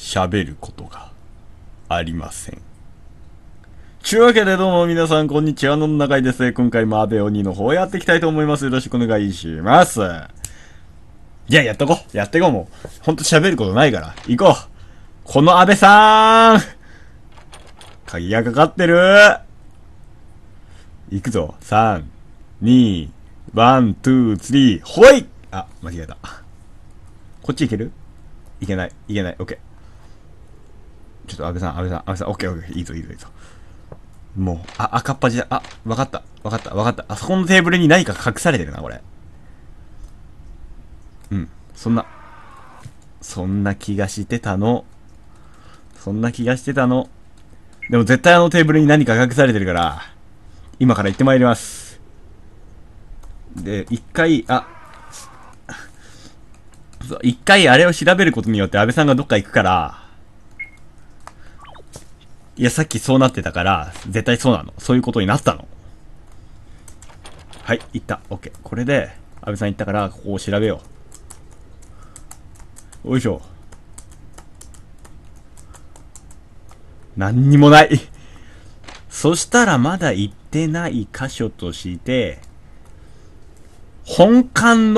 喋ることがありません。ちゅうわけでどうも皆さんこんにちは、の中井です。今回も安倍鬼の方やっていきたいと思います。よろしくお願いします。じゃあやってこうもう。ほんと喋ることないから。行こう。この安倍さん鍵がかかってる。行くぞ。3、2、1、2、3、ほい。あ、間違えた。こっち行ける？いけない、オッケー。ちょっと安倍さん、オッケー、いいぞ。もう、赤っ端だ。わかった。あそこのテーブルに何か隠されてるな、これ。うん、そんな気がしてたの。でも絶対あのテーブルに何か隠されてるから、今から行ってまいります。で、一回あれを調べることによって安倍さんがどっか行くから、いや、さっきそうなってたから、絶対そうなの。そういうことになったの。はい、行った。オッケー。これで、安倍さん行ったから、ここを調べよう。よいしょ。何にもない。そしたらまだ行ってない箇所として、本館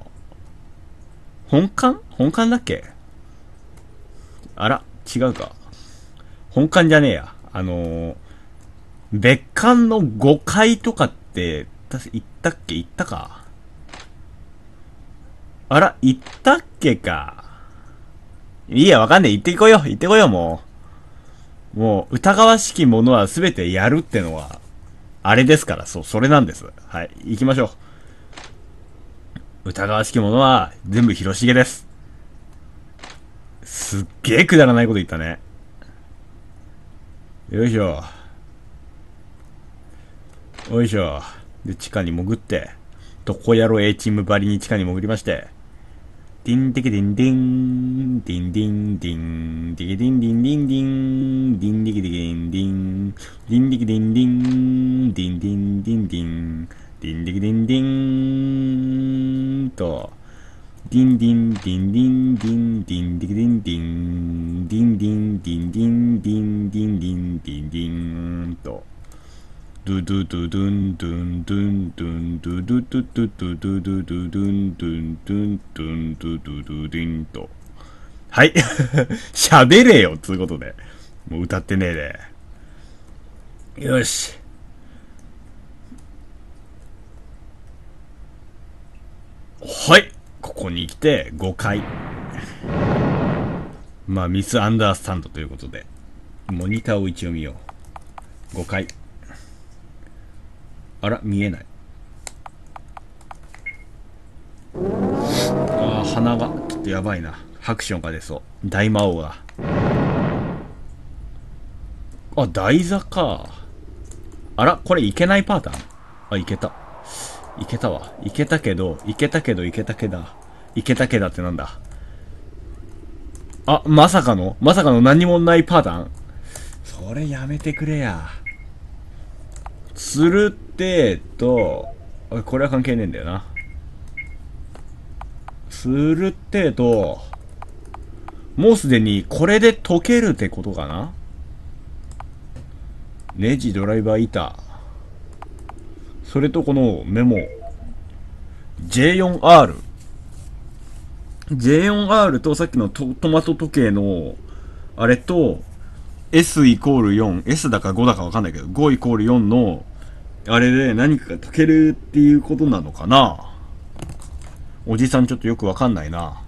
だっけ？あら、違うか。本館じゃねえや。別館の5階とかって、行ったか。あら、行ったっけか。いいや、わかんねえ。行ってこよう、もう。もう、疑わしきものはすべてやるってのは、あれですから、それなんです。はい、行きましょう。疑わしきものは、全部広重です。すっげえくだらないこと言ったね。よいしょ。で、地下に潜って、床野郎 A チームばりに地下に潜りまして、ディンディキディンディン、ディンディンディン、ディキディンディンディンディン、ディンディキディンディン、ディンディキディンディン、ディンディンディンディン、ディンディキディンディンと、ディンディンディンディンディン、ディンディキディンディン、ディンディンディンディンディンディンディンディンディンと、ドゥドゥドゥドゥンドゥンドゥンドゥンドゥドゥドゥドゥドゥドゥドゥドゥドゥンドゥンドゥンドゥンドゥドゥドゥディンと。はい。喋れよつうことで。もう歌ってねえで。よし。はい。ここに来て5回。まあミスアンダースタンドということで。モニターを一応見よう。5回。あら、見えない。鼻がちょっとやばいな。ハクションが出そう。大魔王が。台座か。あら、これいけないパターン？いけた。いけたわ。いけたけどってなんだ。まさかの何もないパターン？それやめてくれや。つるってこれは関係ねえんだよな。するってもうすでにこれで解けるってことかな。ネジ、ドライバー、板。それとこのメモ。J4R。J4R とさっきのトマト時計の、あれと、S イコール4。S だか5だかわかんないけど、5イコール4の、あれで何かが解けるっていうことなのかな。おじさんちょっとよくわかんないな。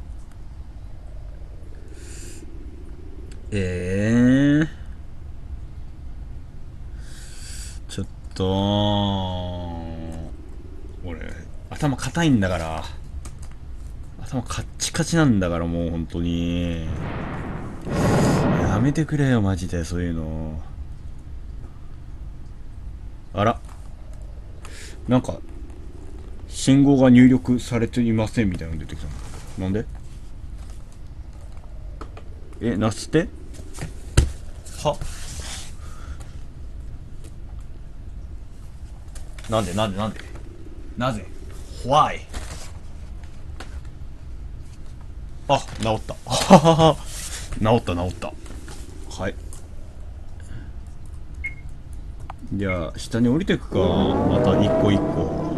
ちょっと、俺、頭硬いんだから。頭カッチカチなんだからもう本当に。やめてくれよ、マジで、そういうの。あら。なんか、信号が入力されていませんみたいなの出てきたの。なんで？なすってはなんでなぜ ?Why? 治った。 治った治った。はい。じゃあ下に降りてくか。また一個一個。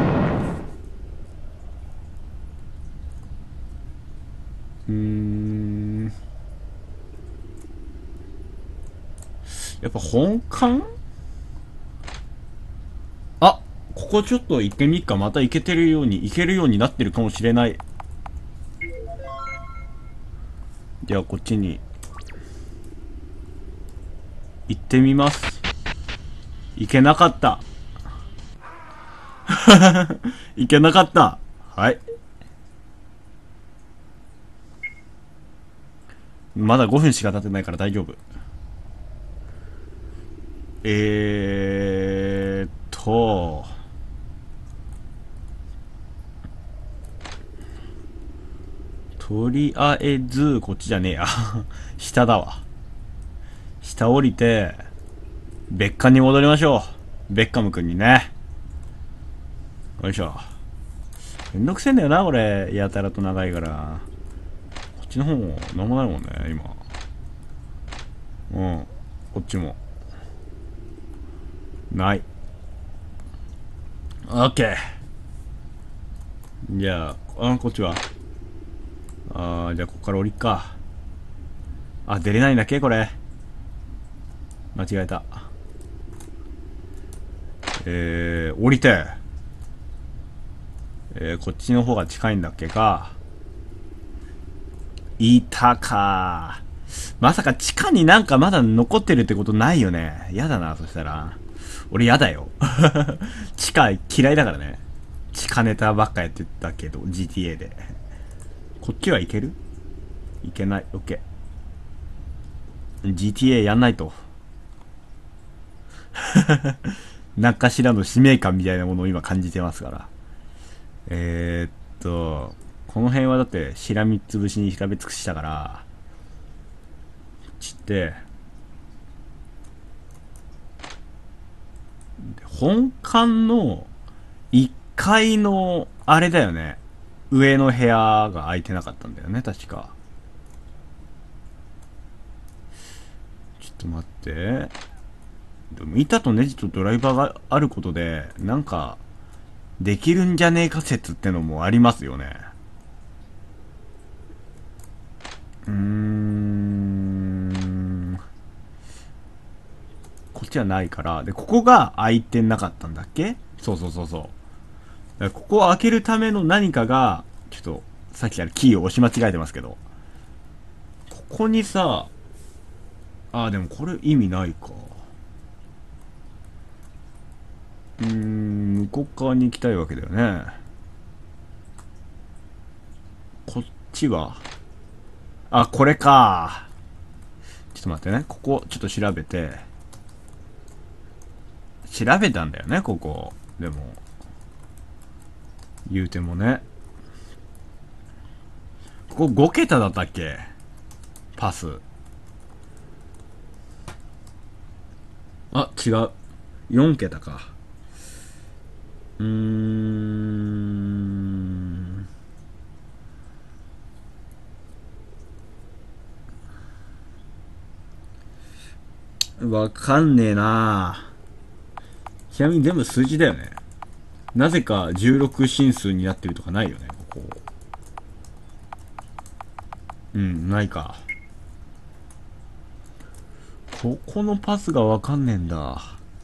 やっぱ本館。あ、ここちょっと行ってみっか。また行けてるように、行けるようになってるかもしれない。ではこっちに行ってみます。行けなかった。行けなかった。はい。まだ5分しか経ってないから大丈夫。えーっと、とりあえず、こっちじゃねえや。下だわ。下降りて、ベッカに戻りましょう。ベッカム君にね。よいしょ。めんどくせえんだよな、これ。やたらと長いから。こっちの方も、なんもないもんね、今。うん。こっちも。ない。オッケー。じゃあ、こっちは。じゃあ、こっから降りっか。出れないんだっけこれ。間違えた。降りて。こっちの方が近いんだっけか。いたか。まさか地下になんかまだ残ってるってことないよね。やだな、そしたら。俺やだよ。地下嫌いだからね。地下ネタばっかやってたけど、GTA で。こっちはいける？いけない。オッケー。GTA やんないと。何かしらの使命感みたいなものを今感じてますから。この辺はだってしらみつぶしに調べ尽くしたから、こっちって、本館の1階のあれだよね。上の部屋が空いてなかったんだよね、確か。ちょっと待って。でも板とネジとドライバーがあることで、なんか、できるんじゃねえか説ってのもありますよね。こっちはないから。で、ここが開いてなかったんだっけ？そうそうそうそう。ここを開けるための何かが、ちょっと、さっきからキーを押し間違えてますけど、ここにさ、でもこれ意味ないか。向こう側に行きたいわけだよね。こっちはこれか。ちょっと待ってね。ここ、ちょっと調べて。調べたんだよね、ここ。でも、言うてもね。ここ5桁だったっけ？パス。違う。4桁か。うーん。わかんねえな。ちなみに全部数字だよね。なぜか16進数になってるとかないよね、ここ。うん、ないか。ここのパスがわかんねえんだ。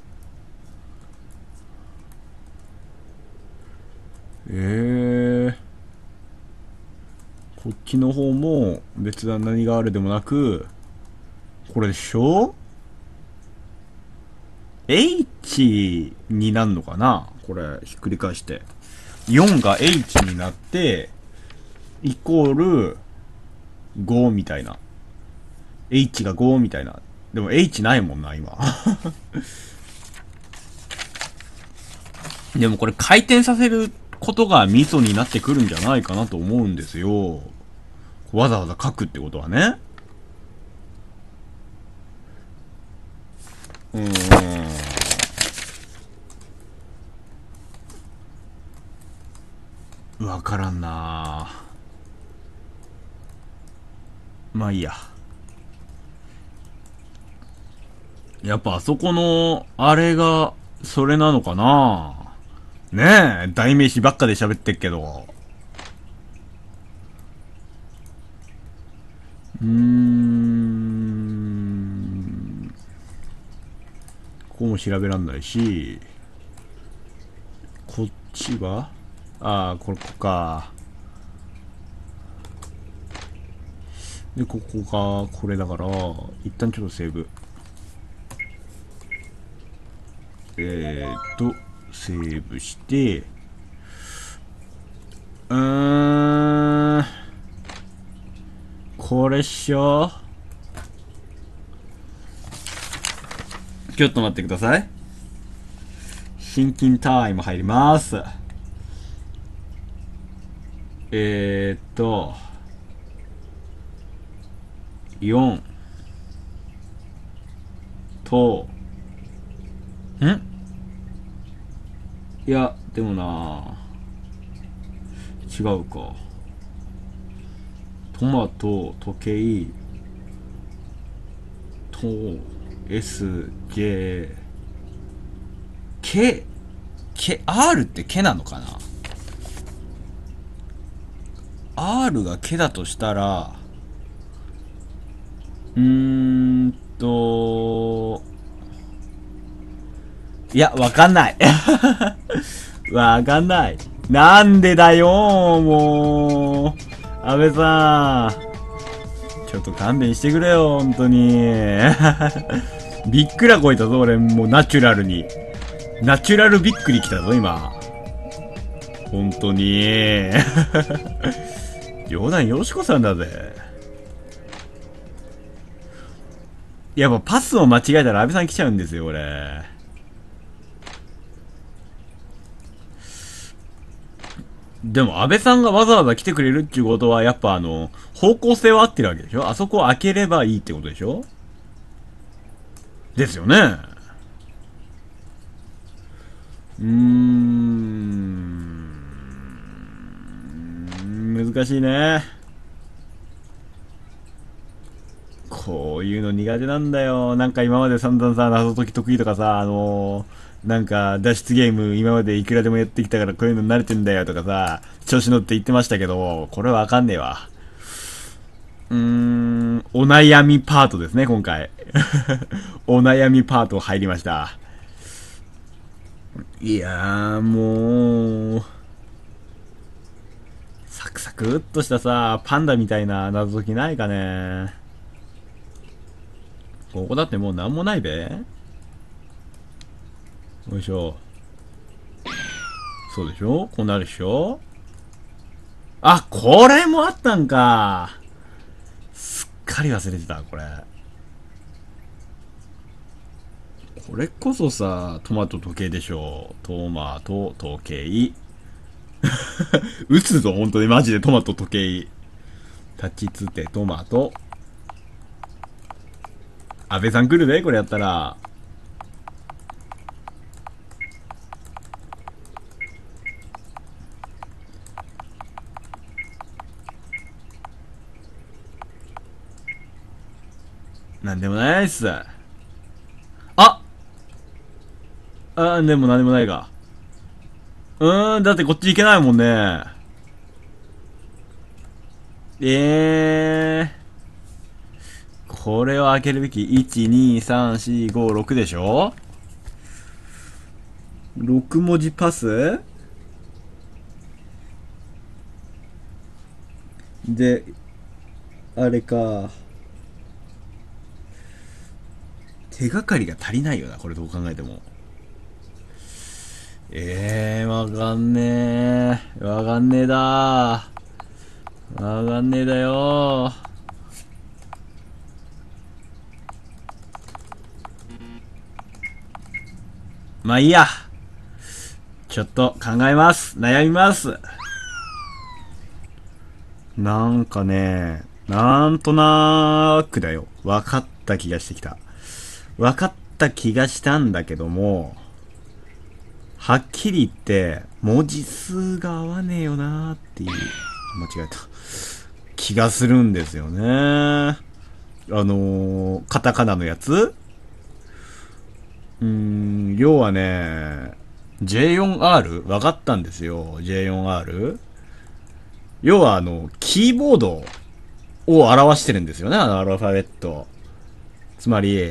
こっちの方も別段何があるでもなく、これでしょ？ H になるのかなこれ、ひっくり返して。4が H になって、イコール5みたいな。H が5みたいな。でも H ないもんな、今。でもこれ回転させることがミソになってくるんじゃないかなと思うんですよ。わざわざ書くってことはね。うーわからんな。まあいいや。 やっぱあそこの、あれが、それなのかな。ねえ、代名詞ばっかで喋ってっけど。ここも調べらんないし、こっちはこれここか。で、ここが、これだから、一旦ちょっとセーブ。セーブして、これっしょ。ちょっと待ってください。シンキンタイム入ります。4と、いや、でもな、違うか。トマト、時計、と、S、J、K、R ってKなのかな？ R がKだとしたら、いや、わかんない。わかんない。なんでだよもう。安倍さん。ちょっと勘弁してくれよ、本当に。びっくらこいたぞ、俺、もうナチュラルに。ナチュラルびっくりきたぞ、今。本当に。冗談よしこさんだぜ。やっぱパスを間違えたら安倍さん来ちゃうんですよ、俺。でも安倍さんがわざわざ来てくれるっていうことは、やっぱ方向性は合ってるわけでしょ？あそこを開ければいいってことでしょ？ですよね。難しいね。こういうの苦手なんだよ。なんか今まで散々さ、謎解き得意とかさ、なんか脱出ゲーム今までいくらでもやってきたからこういうの慣れてんだよとかさ、調子乗って言ってましたけど、これはわかんねえわ。お悩みパートですね、今回。お悩みパート入りました。いやーもう、サクサクっとしたさ、パンダみたいな謎解きないかね。ここだってもうなんもないべ。よいしょ。そうでしょ？こうなるでしょ？あ、これもあったんか。すっかり忘れてた、これ。これこそさ、トマト時計でしょ。トマト時計。打つぞ、本当にマジでトマト時計。立ちつてトマト。安倍さん来るで、これやったら。なんでもないっす。でもなんでもないが。だってこっち行けないもんね。これを開けるべき。1、2、3、4、5、6でしょ？ 6 文字パスで、あれか。手がかりが足りないよな、これどう考えても。わかんねえ。わかんねえだわかんねえだよ。まあいいや。ちょっと考えます。悩みます。なんかね、なんとなーくだよ。分かった気がしてきた。分かった気がしたんだけども、はっきり言って、文字数が合わねえよなーっていう、間違えた。気がするんですよね。カタカナのやつ要はね、J4R? 分かったんですよ。J4R? 要はキーボードを表してるんですよね、アルファベット。つまり、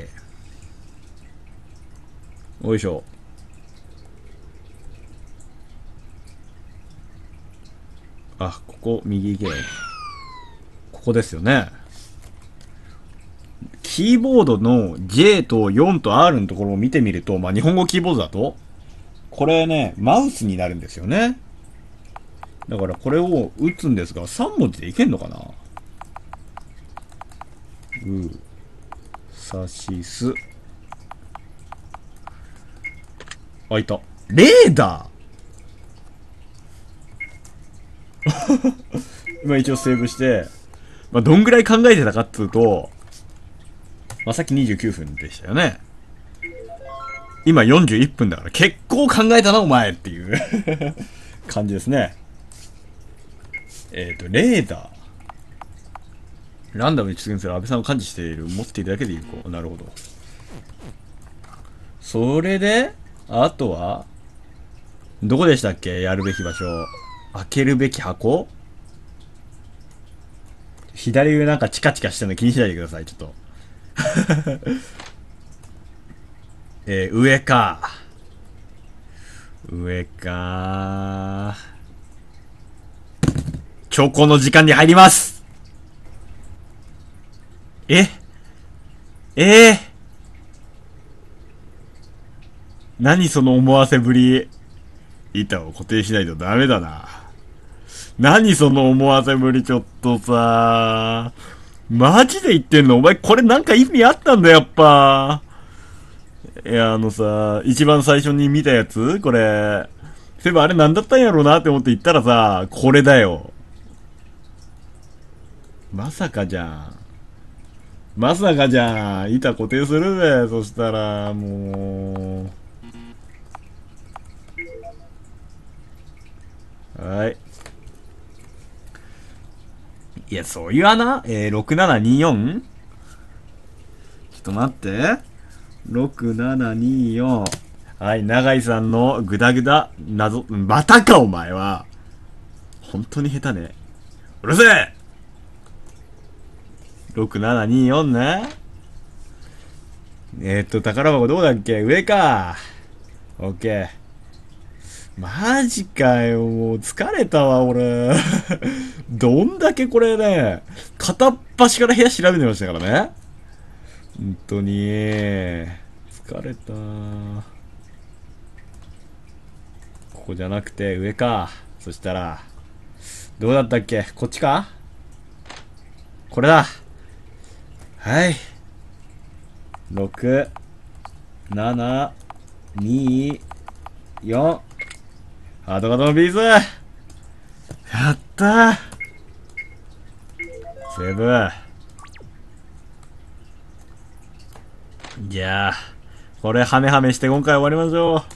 おいしょ。あ、ここ、右行け。ここですよね。キーボードの J と4と R のところを見てみると、まあ、日本語キーボードだと、これね、マウスになるんですよね。だからこれを打つんですが、3文字でいけんのかな。さしす。あ、いた。レーダー今一応セーブして、まあ、どんぐらい考えてたかっていうと、まあ、さっき29分でしたよね。今41分だから結構考えたなお前っていう感じですね。レーダー。ランダムに出現する安倍さんを感知している。持っているだけで有効。なるほど。それで、あとは、どこでしたっけ、やるべき場所。開けるべき箱。左上なんかチカチカしてるの気にしないでください、ちょっと。上か。上か。チョコの時間に入ります。ええ何その思わせぶり。板を固定しないとダメだな。何その思わせぶり、ちょっとさ。マジで言ってんの？お前これなんか意味あったんだ、やっぱ。いや、さ、一番最初に見たやつこれ。そういえばあれなんだったんやろうなって思って言ったらさ、これだよ。まさかじゃん。まさかじゃん。板固定するぜ。そしたら、もう。はい。いや、そういう穴6724? ちょっと待って。6724。はい、永井さんのグダグダ、謎、またかお前は。本当に下手ね。うるせえ !6724 ね。宝箱どこだっけ、上か。オッケー。マジかよ、もう疲れたわ、俺。どんだけこれね、片っ端から部屋調べてましたからね。本当に、疲れた。ここじゃなくて上か。そしたら、どうだったっけ、こっちか、これだ。はい。6、7、2、4。ハート型のビーズ。やったー。セーブ。じゃあ、これハメハメして今回終わりましょう。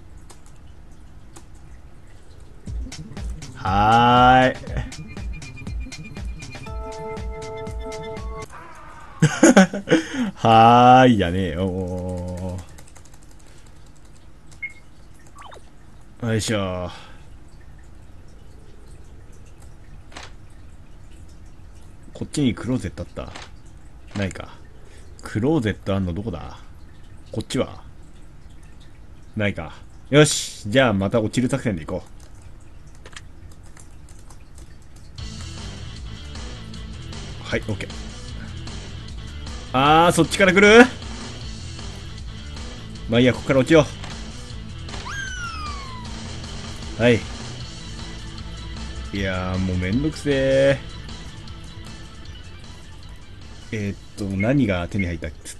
はーい。はーい、やねえよ。よいしょ。こっちにクローゼットあった。ないか。クローゼットあんのどこだ、こっちはないか。よし。じゃあまた落ちる作戦でいこう。はい、オッケー。そっちから来る。まあいいや、ここから落ちよう。はい。いやー、もうめんどくせー。何が手に入ったっつった、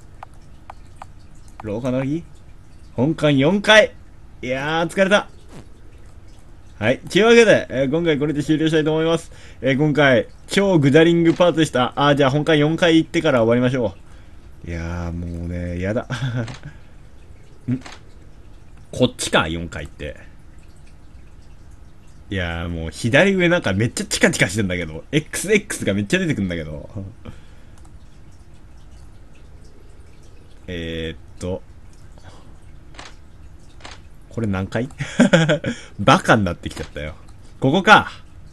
廊下の木、本館4階。いやー、疲れた。はい。というわけで、今回これで終了したいと思います。今回、超グダリングパーツでした。じゃあ本館4回行ってから終わりましょう。いやー、もうね、やだ。こっちか、4回って。いやー、もう左上なんかめっちゃチカチカしてんだけど、XX がめっちゃ出てくんだけど。えーっと、 これ何回バカになってきちゃったよ。ここか。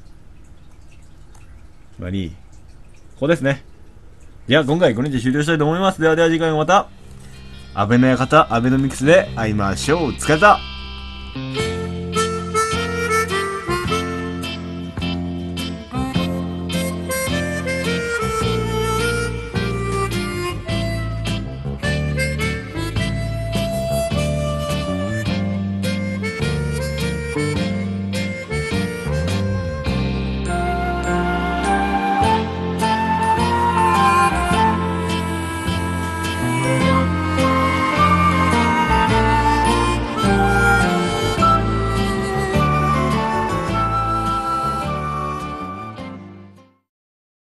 つまり、ここですね。じゃあ今回これで終了したいと思います。ではでは次回もまた、安倍の館、アベノミクスで会いましょう。疲れた。